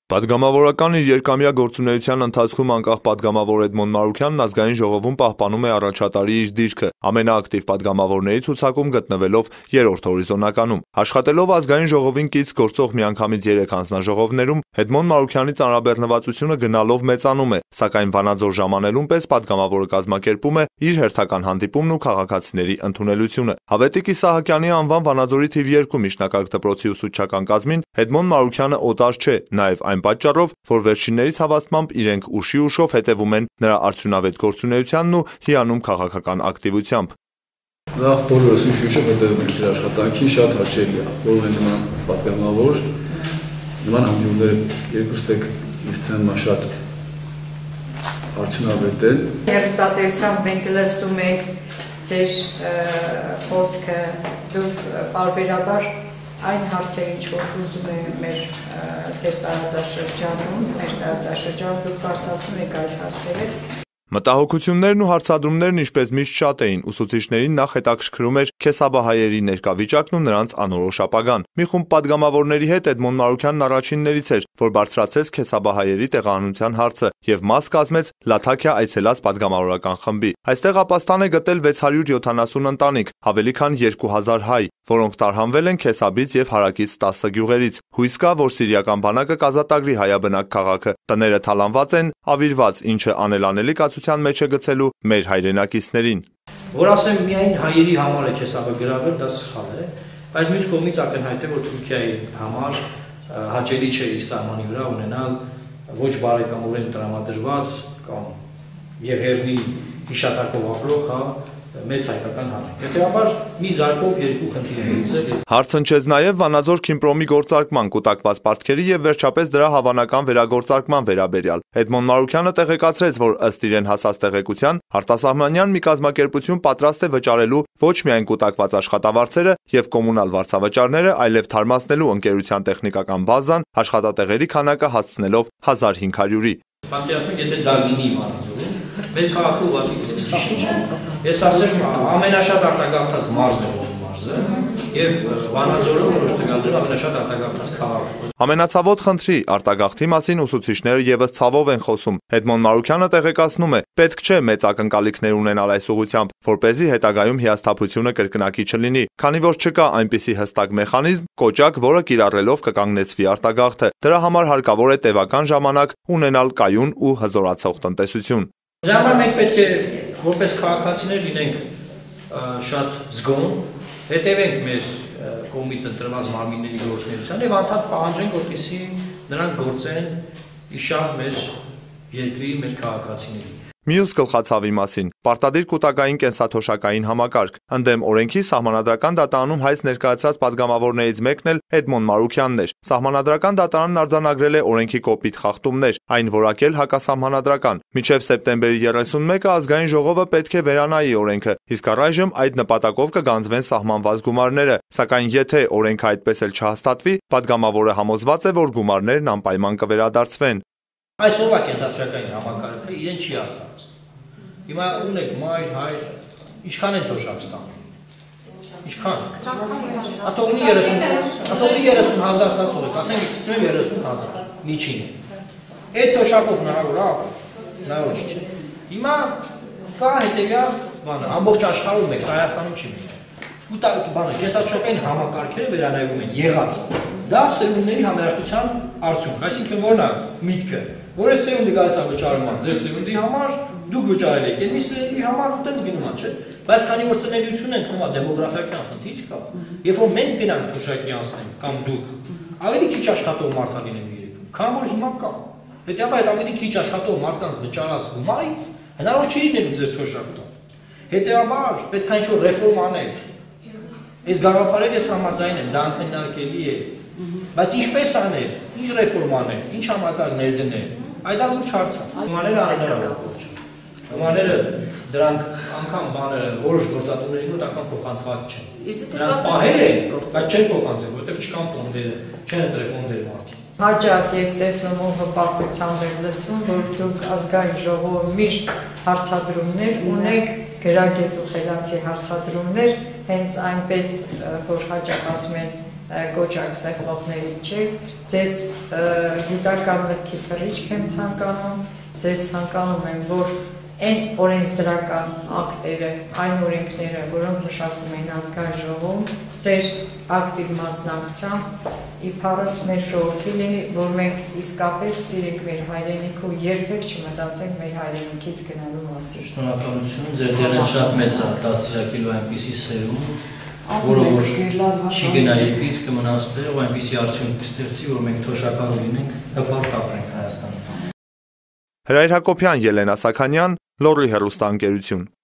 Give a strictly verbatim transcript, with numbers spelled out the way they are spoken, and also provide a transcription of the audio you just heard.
Պատգամավորական իր երկամյա գործունեության ընթացքում անկախ պատգամավոր Էդմոն Մարուքյանն ազգային ժողովում պահպանում է առաջատարի իր դիրքը, ամենաակտիվ պատգամավորների ցուցակում գտնվելով երրորդ հորիզոնականում։ Աշխատելով ազգային ժողովին կից գործող միանգամից երեք հանձնաժողովներում Էդմոն Մարուքյանի ծանրաբեռնվածությունը գնալով մեծանում է, սակայն Վանաձոր ժամանելուն պես պատգամավորը կազմակերպում է իր հերթական հանդիպումն ու քաղաքացիների ընդունելությունը։ Հավետիկ Իսահակյանի անվան Վանաձորի թիվ երկու միջնակարգ դպրոցի ուսուցչական կազմին Էդմոն Մարուքյանը օտար չէ, նաև այն պատճառով, որ վերջիններիս հավաստմամբ իրենք ուշի ուշով հետևում են նրա արդյունավետ գործունեությանն ու հիանում քաղաքական ակտիվությամբ։ Նախ բոլորս ուշի ուշով հետևում ենք իր աշխատանքին, շատ հաճելի է, որ են նման պատգամավոր, նման հանդիպումները երկուստ եք ինձ թվում շատ արդյունավետ են։ Հեռուստատեսությամբ մենք լսում ենք ձեր խոսքը, դուք պարբերաբար այն հարցեր, ինչ որ ուզում է մեր ձեր տարածաշրջանում, մեր տարածաշրջանում դուք բարձրացնում եք այդ հարցերը։ Մտահոգություններն ու հարցադրումներն ինչպես միշտ շատ էին, ուսուցիչներին նախ հետաքրքրում էր քեսաբահայերի ներկա վիճակն ու նրանց անորոշ ապագան։ Մի խումբ պատգամավորների հետ Էդմոն Մարուքյանն առաջիններից էր, որ բարձրացեց քեսաբահայերի տեղահանության հարցը եւ մաս կազմեց Լաթաքիա այցելած պատգամավորական խմբի։ Այստեղ ապաստան է գտել վեց հարյուր յոթանասուն ընտանիք, ավելի քան երկու հազար հայ, որոնք տարհանվել են Քեսաբից եւ հարակից տասը գյուղերից։ Հույս կա, որ սիրիական բանակը կազատագրի հայաբնակ քաղաքը, տները թալանված են, ավիրված, ինչը անելանելի կացության մեջ է գցելու մեր հայրենակիցներին։ Որ ասեմ միայն հայերի համար է Քեսաբը գրավել, դա սխալ է, բայց մյուս կողմից ակնհայտ է, որ Թուրքիայի համար հաճելի չէ իր սահմանի վրա ունենալ ոչ բարեկամորեն տրամադրված կամ Եղեռնի հիշատակով ապրող, հա, մեծ հայկական հանք։ Հետևաբար մի զարկով երկու խնդիր են լուծել։ Հարց հնչեց նաև Վանաձոր Քիմպրոմի գործարկման, կուտակված պարտքերի եւ վերջապես դրա հավանական վերագործարկման վերաբերյալ։ Էդմոն Մարուքյանը տեղեկացրեց, որ ըստ իրեն հասած տեղեկության արտասահմանյան մի կազմակերպություն պատրաստ է վճարելու ոչ միայն կուտակված աշխատավարձերը եւ կոմունալ վարձավճարները, այլև թարմացնելու ընկերության տեխնիկական բազան, աշխատատեղերի քանակը հասցնելով հազար հինգ հարյուրի։ Պատկերացնեք, եթե դա լինի Վանաձորում, մեր քաղաքը ուղղակի կսկսի շնչել։ Ես ասեմ, ամենաշատ արտագաղթած մարզն է մարզը, եւ Վանաձորը որոշ տվյալներով ամենաշատ արտագաղթած քաղաքը։ Ամենացավոտ խնդրի արտագաղթի մասին ուսուցիչները եւս ցավով են խոսում։ Էդմոն Մարուքյանը տեղեկացնում է, պետք չէ մեծ ակնկալիքներ ունենալ այս ուղղությամբ, որպեսզի հետագայում հիասթափությունը կրկնակի չլինի, քանի որ չկա այնպիսի հստակ մեխանիզմ, կոճակ, որը կիրառելով կկանգնեցվի արտագաղթը։ Դրա համար հարկավոր է տևական ժամանակ ունենալ կայուն ու հզորացող տնտեսություն։ Դրա համար մենք պետք է որպես քաղաքացիներ լինենք շատ զգոն, հետևենք մեր կողմից ընտրված մարմինների գործունեությանը եւ անդադ պահանջենք, որպեսզի նրանք գործեն իշահ մեր երկրի, մեր քաղաքացիների։ Մյուս գլխացավի մասին՝ պարտադիր կուտակային կենսաթոշակային համակարգ։ Ընդդեմ օրենքի Սահմանադրական դատարանում հայց ներկայացրած պատգամավորներից մեկն էլ Էդմոն Մարուքյանն էր։ Սահմանադրական դատարանն արձանագրել է օրենքի կոպիտ խախտումներ, այն որակել հակասահմանադրական։ Մինչև սեպտեմբերի երեսունմեկը ազգային ժողովը պետք է վերանայի օրենքը, իսկ առայժմ այդ նպատակով կգանձվեն սահմանված գումարները, սակայն եթե օրենքը այդպես էլ չհաստատվի, պատգամավորը համոզված է, որ գումարներն անպայման կվերադարձվեն։ Այսօրվա կենսաթոշակային համակարգը իրեն չի արտահայտում։ Հիմա ունեք մայր, հայր, ինչքան են թոշակ ստանում։ Ինչքան։ Աթողնի երեսուն, աթողնի երեսուն հազար ստացող եք, ասենք գցում եմ երեսուն հազար, միջին։ Այդ թոշակով հնարավոր է, հնարավոր չի։ Հիմա կա հետևյալ բանը, ամբողջ աշխարհում եք, Հայաստանում չի միտք։ Ու բանը կենսաթոշակային համակարգերը վերանայվում են եղած։ Դա սերունդների համերաշխության արդյունք, այսինքն որն է միտքը, որ է սերունդը գալիս է վճարման ձեր սերունդի համար, դուք վճարել եք, մի սերունդի համար ուտենց գնում է, չէ՞։ Բայց քանի որ ծնելիությունն ենք նոմա դեմոգրաֆիական խնդիր կա, երբ որ մենք գնանք թոշակի անցնենք կամ դուք, ավելի քիչ աշխատող մարդ լինեն մի երկրում, քան որ հիմա կա։ Հետեւաբար այդ ավելի քիչ աշխատող մարդկանց վճարած գումարից հնարավոր չի լինելու ձեր թոշակ տալ։ Հետեւաբար պետք է ինչ-որ ռեֆորմ անել։ Այս գաղափարով ես համաձայն եմ, դա անքննարկելի է։ Բայց ինչպես անել, ինչ ռեֆորմ անել, ինչ համակարգ ներդնել, այդ դա լուրջ հարց է։ Գումարները անհնարավոր չէ։ Գումարները դրանք անգամ բանը որոշ գործատուների մոտ անգամ փոխանցված չեն։ Դրանք պահել են, բայց չեն փոխանցել, որովհետև չկան ֆոնդերը, չեն ընտրել ֆոնդեր մարդիկ։ Հաճախ ես տեսնում ու հպարտությամբ եմ լսում, որ դուք ազգային ժողովում միշտ հարցադրումներ ունեք, գրագետ ու խելացի հարցադրումներ, հենց այնպես որ հաճախ ասում են կոճակ սեղմողների չեք, ձեզ գիտական մտքի թռիչք եմ ցանկանում, ձեզ ցանկանում եմ, որ այն օրենսդրական ակտերը, այն օրենքները, որոնք մշակվում են ազգային ժողովում, ձեր ակտիվ մասնակցությամբ իբարս մեր ժողովրդի լինի, որ մենք իսկապես սիրենք մեր հայրենիքը ու երբեք չմտածենք մեր հայրենիքից գնալու մասին։ Շնորհակալություն, ձեր դերն շատ մեծ է, դաստիարակելու այնպիսի սերունդ, որը որ չի գնա երկրից կմնա այստեղ, ու այնպիսի արդյունք կստեղծի, որ մենք թոշակառու լինենք, հպարտ ապրենք Հայաստանում։ Հրայր Հակոբյան, Ելենա Սաքանյան, Լոռի հեռուստաընկերություն։